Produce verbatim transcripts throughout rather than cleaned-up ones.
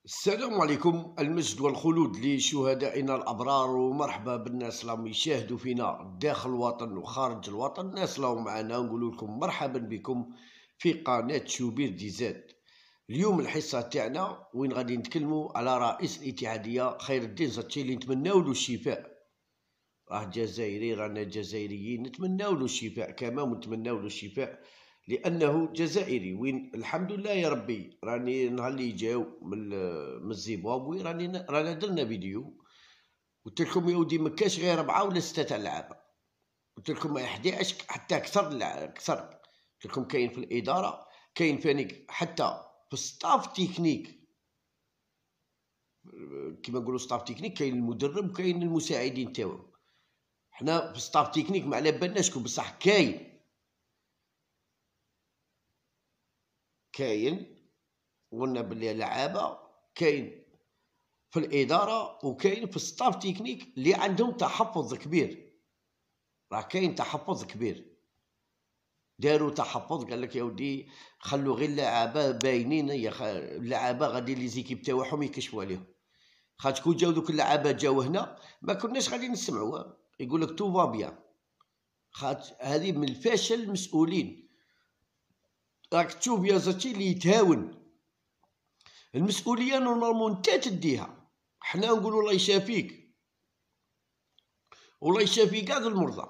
السلام عليكم، المجد والخلود لشهدائنا الأبرار، ومرحبا بالناس اللي يشاهدوا فينا داخل الوطن وخارج الوطن. الناس اللي معنا نقول لكم مرحبا بكم في قناة شوبير دي زاد. اليوم الحصة تاعنا وين غادي نتكلموا على رئيس الاتحادية خير الدين زاتشي اللي نتمناو له الشفاء. راه جزائري، رانا جزائريين نتمناو له الشفاء كما ونتمناو له الشفاء لانه جزائري. وين الحمد لله يا ربي، راني نهار اللي جاو من من الزيمبابوي راني رانا درنا فيديو قلت لكم يا ودي ما كاش غير اربعه ولا سته تاع اللعابه، قلت لكم احد عشر حتى اكثر اكثر. قلت لكم كاين في الاداره، كاين فانيك حتى في ستاف تكنيك، كيما نقولوا ستاف تكنيك، كاين المدرب وكاين المساعدين تاعو. حنا في ستاف تكنيك ما على بالناش شكون، بصح كاين كاين قلنا بلي لعابه، كاين في الاداره وكاين في ستاف تكنيك اللي عندهم تحفظ كبير. راه كاين تحفظ كبير، داروا تحفظ، قال لك يا ودي خلوا غير اللعابه باينين، يا اللعابه غادي لي زيكيب تاعهم يكشفوا عليهم. خاطر كون جاو دوك اللعابه جاو هنا ما كناش غادي نسمعوا، يقول لك تو فا بيان. خاطر هذه من الفشل المسؤولين. راك تشوف يا زاتشي اللي يتهاون المسؤوليه نورمالمون انت تديها. حنا نقولوا الله يشافيك والله يشافي كاع المرضى،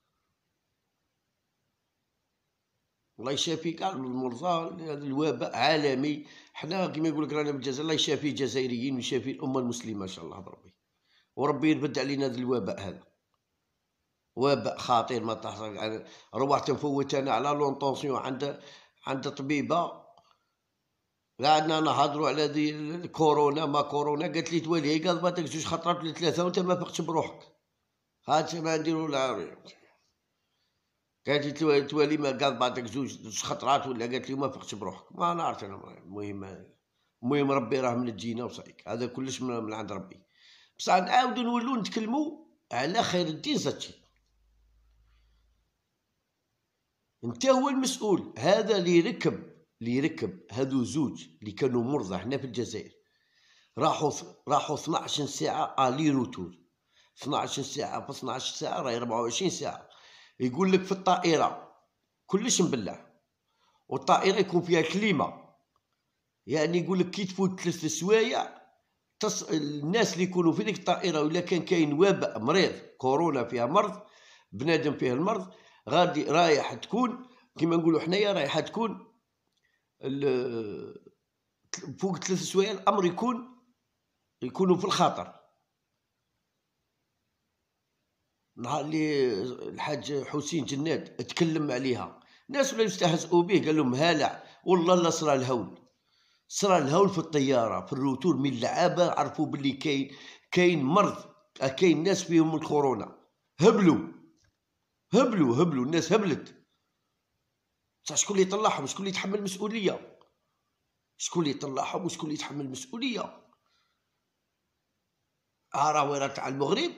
الله يشافي كاع المرضى. هذا الوباء عالمي. حنا كيما يقول لك رانا بالجزائر، الله يشافي الجزائريين ويشافي الامه المسلمه ان شاء الله بربي، وربي يربد علينا هذا الوباء. هذا وباء خطير ما تحصل. روحت نفوت انا على لونطونسيون عند عند طبيبه، قعدنا نهضروا على ذي الكورونا ما كورونا، قالت لي توالي قال بعدك جوج خطرات ولا ثلاثه وانت ما فقتش بروحك. هذا ما نديروا لا، قالت لي توالي ما قال بعدك زوج خطرات ولا، قالت لي ما فقتش بروحك. ما نعرف انا. المهم المهم ربي راه من تجينا وصايك، هذا كلش من, من عند ربي. بصح نعاودوا نولوا نتكلموا على خير الدين زاتشي. انت هو المسؤول. هذا اللي يركب اللي يركب هذو زوج اللي كانوا مرضى هنا في الجزائر، راحوا راحوا اثناش ساعه الي روتور، اثناش ساعه في اثناش ساعه راهي أربعة وعشرين ساعه. يقول لك في الطائره كلش مبلع، والطائره يكون فيها كليمه، يعني يقول لك كي تفوت ثلاث سوايع تص... الناس اللي يكونوا في ديك الطائره، ولا كان كاين وباء مريض كورونا فيها مرض، بنادم فيه المرض، غادي رايح تكون كيما نقولوا حنايا رايحه تكون ال... فوق ثلاث سوايع الامر يكون يكونوا في الخطر. نهار اللي الحاج حسين جناد تكلم عليها الناس ولا يستهزئوا به، قال لهم هالع والله لا صرا الهول، صرا الهول في الطياره في الروتور من اللعابه، عرفوا باللي كاين كاين مرض، كاين ناس فيهم الكورونا، هبلوا هبلوا هبلوا الناس هبلت. بصح شكون اللي يطلعهم؟ شكون اللي يتحمل المسؤوليه؟ شكون اللي يطلعهم وشكون اللي يتحمل المسؤوليه؟ ها راه وين تاع المغرب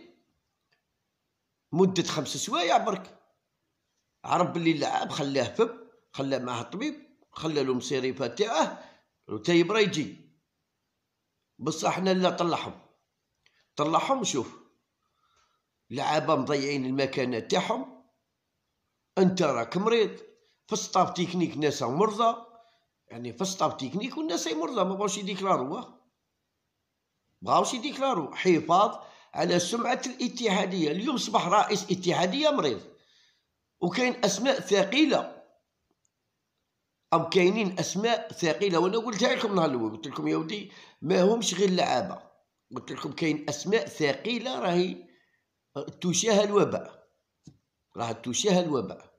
مده خمس سوايع برك، عرف باللي اللعاب خلاه فب، خلاه معاه الطبيب، خلى له المصيرفه تاعه وتيبرا يجي. بصح حنا لا، طلعهم طلعهم. شوف لعابه مضيعين المكانه تاعهم، انت راك مريض في ستاف تكنيك ناس مرضى، يعني في ستاف تكنيك والناس مرضى ما بغاوش يديكلاروا، بغاوش يديكلاروا حفاظ على سمعه الاتحاديه. اليوم صبح رئيس اتحاديه مريض، وكاين اسماء ثقيله، أو كاينين اسماء ثقيله، وانا قلتها لكم نهار الاول، قلت لكم يا ودي ما همش غير لعابه، قلت لكم كاين اسماء ثقيله راهي تشاهى الوباء، راه تشاهى الوباء.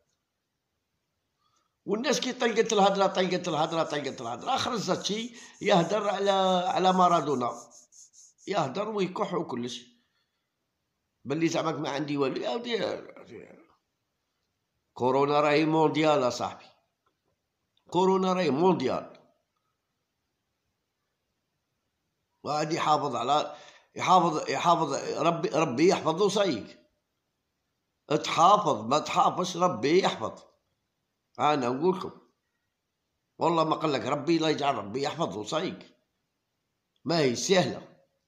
والناس كي طلقت الهضره طلقت الهضره طلقت الهضره، اخر زاتشي يهدر على على مارادونا، يهدر ويكح وكلش، بلي زعما ما عندي والو. يا ودي كورونا راهي مونديال اصاحبي، كورونا راهي مونديال. وغادي يحافظ على يحافظ يحافظ ربي ربي يحفظ وصايك، تحافظ ما تحافظش ربي يحفظ. انا نقول لكم والله ما قال لك ربي لا يجعل ربي يحفظ وصايك. ما هي سهلة،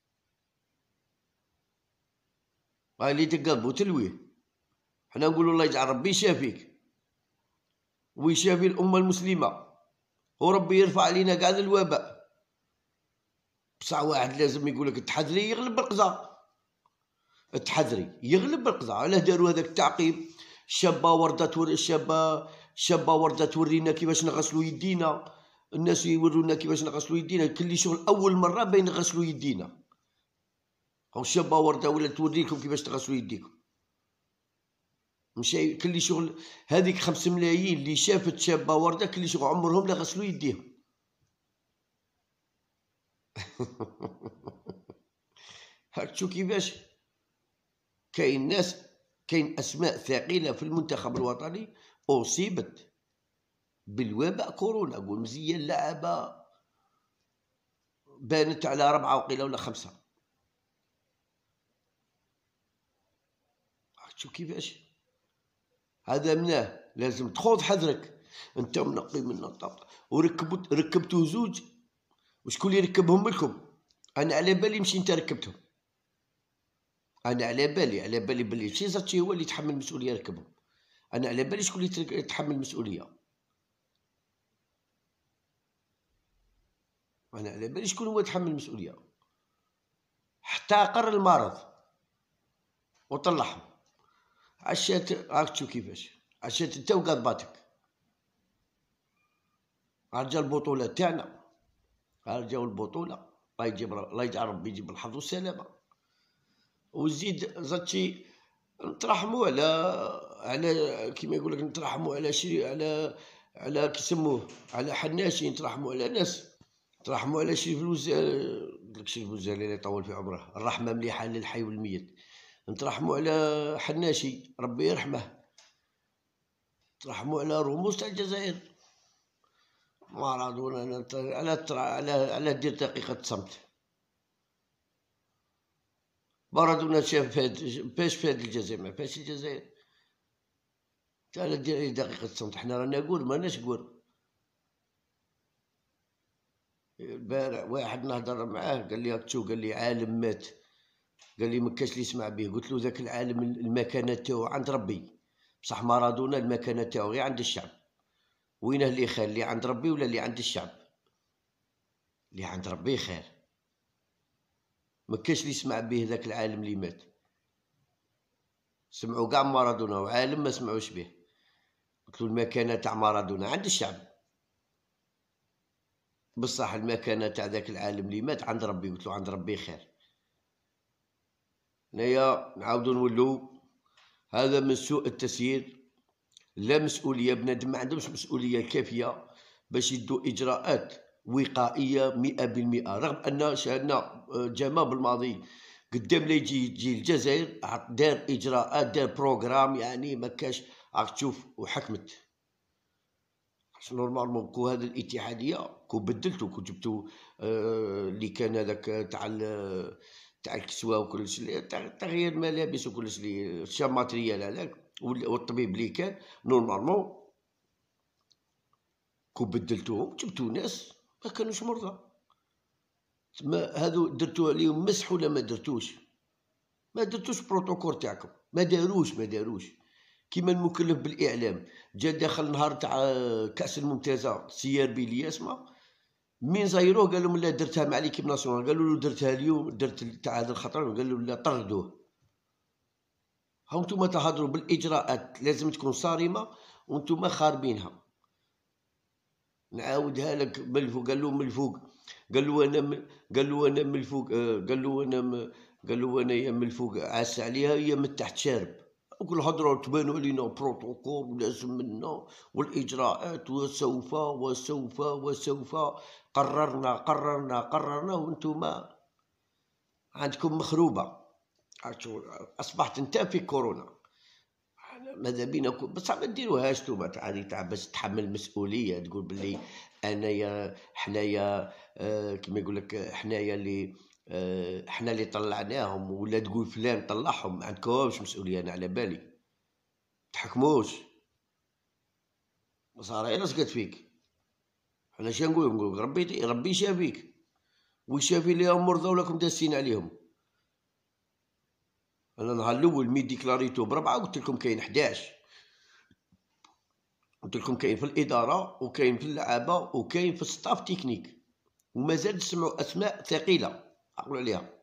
هاي اللي تقلب وتلويه. حنا نقولوا الله يجعل ربي يشافيك ويشافي الأمة المسلمة وربي يرفع علينا قاع الوباء. بصح واحد لازم يقولك التحذري يغلب بالقضاء، التحذري يغلب بالقضاء. علاه داروا هذاك التعقيب؟ شابة وردة تور شابة شابة وردة تورينا كيفاش نغسلوا يدينا، الناس يورونا كيفاش نغسلوا يدينا، كل شغل أول مرة باين نغسلوا يدينا. هاو شابة وردة ولا توريكم كيفاش تغسلوا يديكم، مشي كل شغل. هذيك خمس ملايين اللي شافت شابة وردة كل شغل عمرهم لا غسلوا يديهم. هاك تشوف كيفاش كاين ناس، كاين أسماء ثقيلة في المنتخب الوطني أصيبت بالوباء كورونا. قول مزيان لعبة بانت على ربعة وقيلة ولا خمسة. شوف كيفاش هذا مناه لازم تخوض حذرك. انت منقي من الطاقة وركبت ركبتو زوج، وشكون اللي ركبهم لكم؟ انا على بالي مشي انت ركبتهم، انا على بالي على بالي بلي شي زرتشي هو اللي يتحمل المسؤوليه يركبهم. انا على بالي شكون اللي يتحمل المسؤوليه، انا على بالي شكون هو يتحمل المسؤوليه. حتى قر المرض وطلعهم. عشات راك تشوف كيفاش عشات انت وقضباتك. رجا البطوله تاعنا، رجاو البطوله، الله يجيب الله يجعل ربي يجيب الحظ والسلامه. وزيد زادشي نترحموا على على كيما يقول لك نترحموا على شي على على كيسموه على حناشي، نترحموا على ناس، نترحموا على شريف الوزير داك شريف الوزير اللي يطول في عمره، الرحمه مليحه للحي والميت. نترحموا على حناشي ربي يرحمه، نترحموا على رموز تاع الجزائر مارادونا. على على على دير دقيقه صمت. مارادونا شاف باش فاد الجزائر، ما فاش الجزائر. تعال دير دقيقة صمت. حنا رانا قول ماناش قول. البارح واحد نهضر معاه قال لي هاك تشوف، قال لي عالم مات، قال لي مكاش اللي يسمع به. قلت له ذاك العالم المكانة تاعو عند ربي، بصح مارادونا المكانة تاعو غير عند الشعب. وينه اللي خير، اللي عند ربي ولا اللي عند الشعب؟ اللي عند ربي خير. مكاش اللي يسمع به ذاك العالم اللي مات. سمعوا كاع مارادونا وعالم ما سمعوش به. قلت له المكانة تاع مارادونا عند الشعب، بصح المكانة تاع ذاك العالم اللي مات عند ربي. قلت له عند ربي خير. هنايا نعاودو نولو هذا من سوء التسيير، لا مسؤولية. بنادم ما عندهمش مسؤولية كافية باش يدوا إجراءات وقائية مئة بالمئة، رغم أن شاهدنا جمال بالماضي قدام لا يجي يجي الجزائر دار إجراءات، دار بروغرام، يعني ما كاش راك تشوف وحكمت. نورمالمون كو هذا الاتحادية كو بدلتو، كو جبتو آه اللي كان هذاك تاع تاع الكسوة وكلش، تغيير ملابس وكلش اللي شا ماتريال هذاك، والطبيب اللي كان نورمالمون كو بدلتوهم جبتو ناس ما كانوش مرضى. تما هادو درتو عليهم مسح ولا ما درتوش؟ ما درتوش بروتوكول تاعكم، ما داروش ما داروش كيما المكلف بالاعلام. جا داخل نهار تاع كاس الممتازه سي ار بي اللي يسمع، مين زايروه قال لهم لا درتها مع ليكيب ناسيونال، قالوا له درتها اليوم درت تاع هذا الخطر، قال له لا طردوه. هاو نتوما تهضروا بالاجراءات لازم تكون صارمه وانتوما خاربينها. نعاودها لك من الفوق، قال له من الفوق، قال له انا قال له انا من الفوق، قال له انا قال له انا يا من الفوق عاس عليها، هي من تحت شارب. وكل هضره تبانوا علينا بروتوكول ولازم منا والاجراءات وسوف وسوف وسوف قررنا قررنا قررنا وانتم عندكم مخروبه. اصبحت انت في كورونا. ماذا بينكم بصح ما ديروهاش نتوما عادي تاع باش تحمل مسؤوليه، تقول باللي انايا حنايا آه كيما يقول لك حنايا اللي آه حنا اللي طلعناهم، ولا تقول فلان طلعهم. ما عندكمش مسؤوليه. انا على بالي تحكموش صار الا سقط فيك. حنا شنو نقول؟ نقول ربي ربي يشافيك وشافي ليهم مرضى ولاكم داسين عليهم. انا النهار الاول مي ديكلاريتو بربعه قلت لكم كاين حداش، قلت لكم كاين في الاداره وكاين في اللعابه وكاين في الستاف تكنيك، ومازال تسمعوا اسماء ثقيله عقلوا عليها.